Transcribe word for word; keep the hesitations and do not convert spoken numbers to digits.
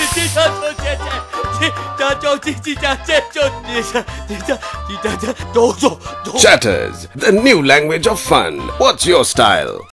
Chatters, the new language of fun. What's your style?